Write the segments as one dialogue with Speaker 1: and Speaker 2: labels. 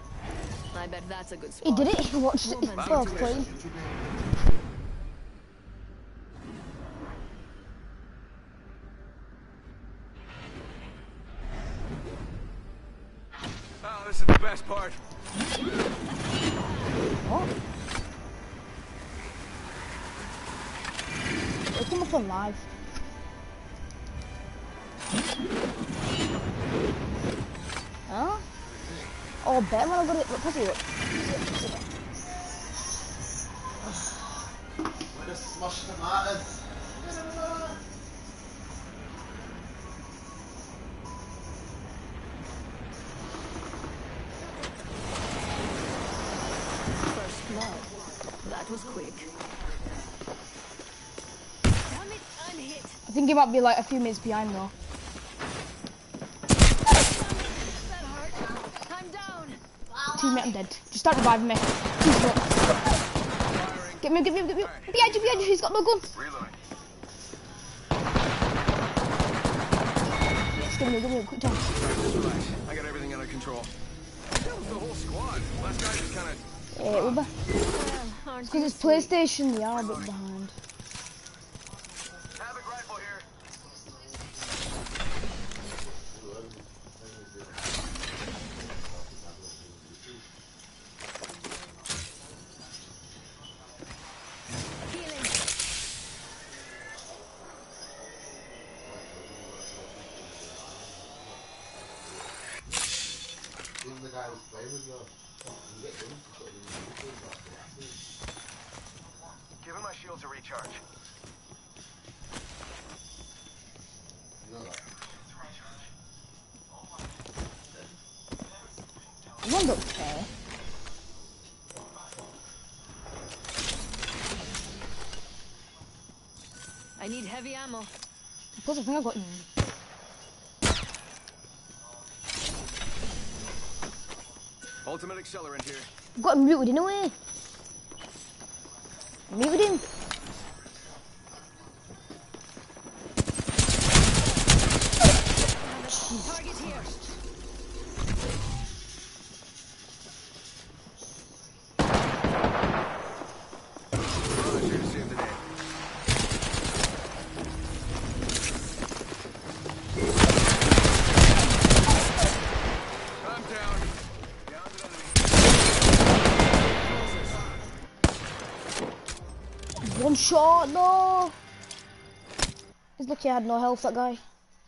Speaker 1: I bet that's a good spot.
Speaker 2: He did it. He watched it. Well played.
Speaker 3: Oh, this is the best part.
Speaker 2: What? It's come up on live. Huh? Oh, bet when I got it. Look, pass it up.
Speaker 4: We're just smashed tomatoes.
Speaker 1: First blood. That was quick. Damn it, unhit.
Speaker 2: I think he might be like a few minutes behind though.
Speaker 1: That hurt. I'm down.
Speaker 2: Teammate, I'm dead. Just start reviving me. Please don't. Get me. Behind you. He's got no gun.
Speaker 3: Reloading.
Speaker 2: Yes, give me a quick time.
Speaker 3: Relax. I got everything under control. That was the whole squad. Last guy just kind of.
Speaker 2: Uber. Because it's PlayStation, they are a bit behind.
Speaker 3: Havoc rifle here.
Speaker 1: Healing.
Speaker 4: Even the guy who's playing with you. You get him to put him in the
Speaker 3: Give him my shield to recharge.
Speaker 4: You know that?
Speaker 2: One don't care.
Speaker 1: I need heavy ammo.
Speaker 2: Plus, I think I got
Speaker 3: Ultimate accelerant here.
Speaker 2: I've got him muted in a way. Muted him.
Speaker 1: Target here.
Speaker 3: Oh, here to save the day. I'm down. Down to enemy.
Speaker 2: One shot, no. He's lucky I had no health, that guy.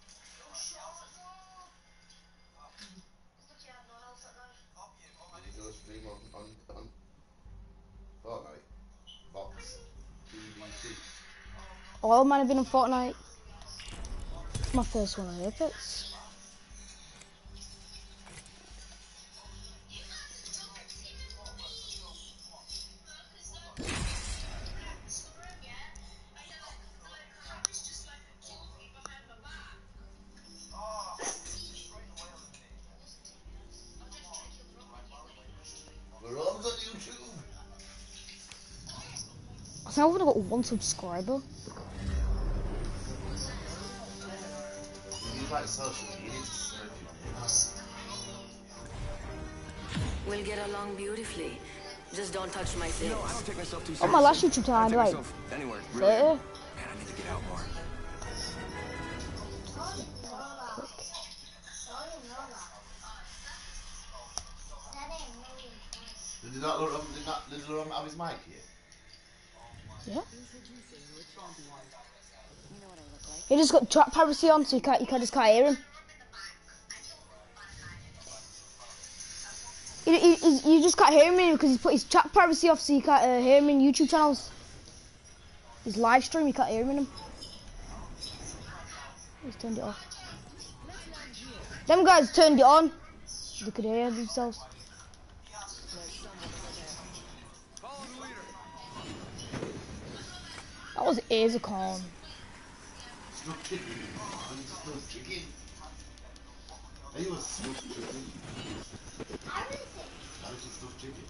Speaker 4: You do a stream on Fortnite. Box. BBC.
Speaker 2: Oh, man, I've been on Fortnite. It's my first one on Apex.
Speaker 4: We're all on YouTube.
Speaker 2: I think I've only got one subscriber.
Speaker 4: You use like social media to search your names.
Speaker 1: We'll get along beautifully. Just don't touch my things.
Speaker 3: No, I don't take myself too
Speaker 2: On
Speaker 3: seriously.
Speaker 2: my last YouTube channel, I
Speaker 3: I
Speaker 2: had
Speaker 3: take
Speaker 2: like
Speaker 3: myself anywhere. Really.
Speaker 2: 30.
Speaker 3: Man, I need to get out more.
Speaker 4: Did he not have his mic here?
Speaker 2: Yeah. He just got track piracy on, so you just can't hear him. You just can't hear him because he's put his track piracy off, so you can't hear him in YouTube channels. His live stream, you can't hear him in them. He's turned it off. Them guys turned it on. They could hear themselves. That was Azacon.
Speaker 4: Stuffed chicken. Stuffed chicken. Are you a stuffed chicken? I was a stuffed chicken.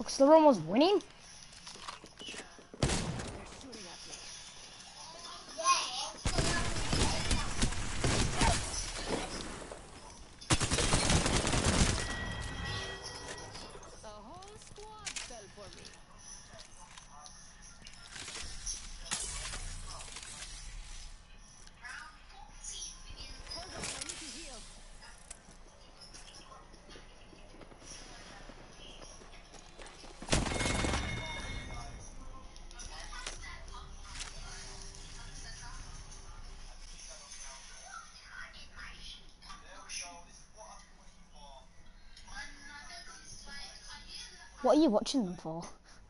Speaker 2: Because they're almost winning. What are you watching them for?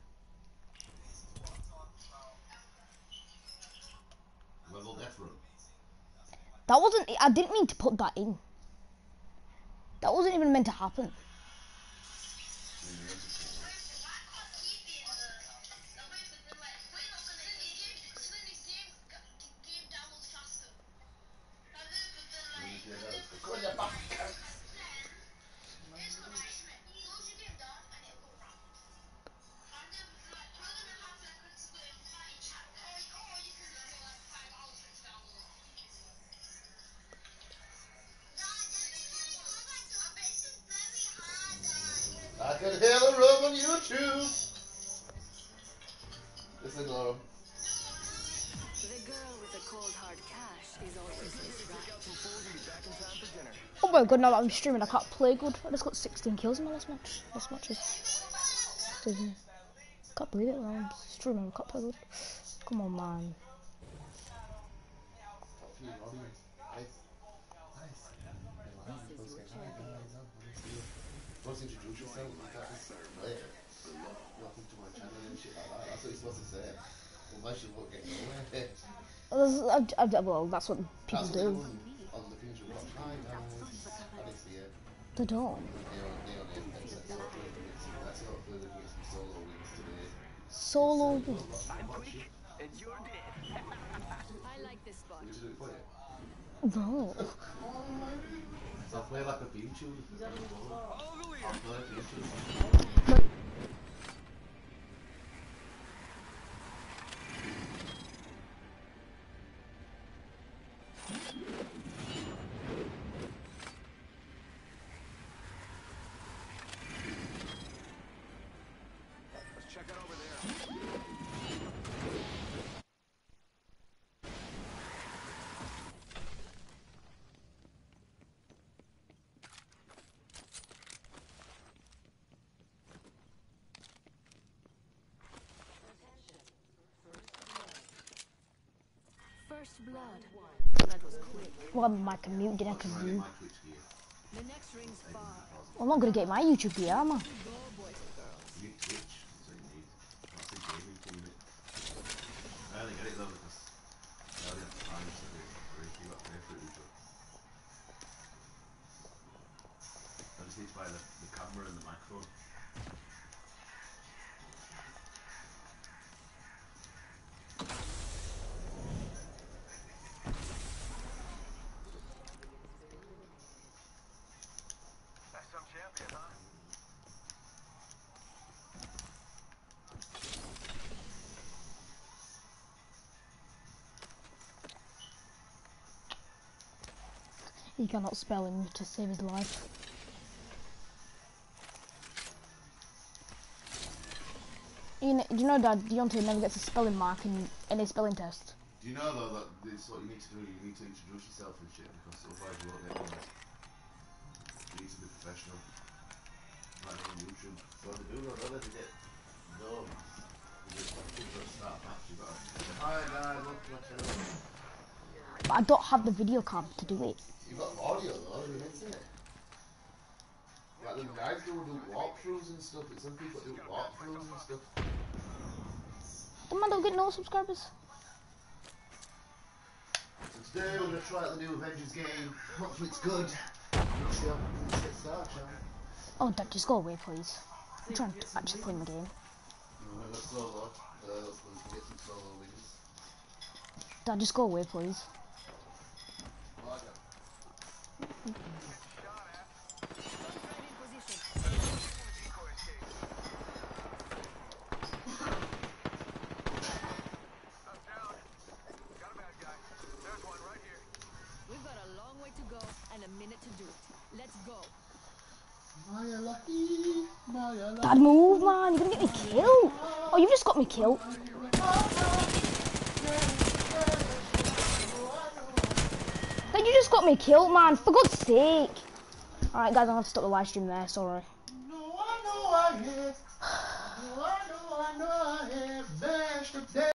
Speaker 4: Level death run.
Speaker 2: That wasn't. I didn't mean to put that in. That wasn't even meant to happen.
Speaker 4: I can hear the room on YouTube. Listen, Laura.
Speaker 1: The girl with the cold hard cash is always this right.
Speaker 2: Oh my god, now that I'm streaming, I can't play good. I just got 16 kills in my last match. Last matches. Can't believe it, man. I'm streaming, I can't play good. Come on, man.
Speaker 4: Once introduce yourself, later. Welcome to my channel and shit like that. That's what you're supposed to say. Unless you won't get nowhere.
Speaker 2: Well, that's what people do.
Speaker 4: On the things you watch. Hi guys. I didn't see it.
Speaker 2: They don't. Solo.
Speaker 3: I'm quick and you're dead.
Speaker 1: I like this spot.
Speaker 2: No.
Speaker 4: So I'll play like a beam tune. I'll play a beam tune.
Speaker 3: Let's check it over there.
Speaker 1: First blood. That was quick.
Speaker 2: Well, my commute didn't have to do.
Speaker 1: The next ring's far.
Speaker 2: I'm not gonna get my YouTube gear, am I?
Speaker 1: Go, boys and girls.
Speaker 4: You need Twitch, so you need. That's a gaming thing, innit? I only get it though because I only have time to do it. Or if you got to pay for it, you should. I just need to buy the camera and the microphone.
Speaker 3: That's some champion, huh?
Speaker 2: He cannot spell him to save his life. Do you know that Deontay never gets a spelling mark in any spelling test?
Speaker 4: Do you know though that this is what you need to do? You need to introduce yourself and shit because otherwise you won't get on it. You need to be professional. Like on YouTube. So they do that, they get no. You just like people that start match, you gotta say, hi guys, look to my channel.
Speaker 2: But I don't have the video card to do it.
Speaker 4: You've got audio though, you isn't it? Like the guys do walkthroughs and stuff, it's some people that do walkthroughs and stuff.
Speaker 2: The man don't get no subscribers.
Speaker 4: So today we're gonna try out the new Avengers game. Hopefully it's good. Let's see how we get started, shall we?
Speaker 2: Oh, Dad, just go away, please. I'm trying to actually play the game.
Speaker 4: Let's solo. Let's get some solo wins.
Speaker 2: Dad, just go away, please. Dad, move, man. You're gonna get me killed. Oh, you've just got me killed. Then you just got me killed, man. For God's sake. Alright, guys, I'll have to stop the live stream there. Sorry.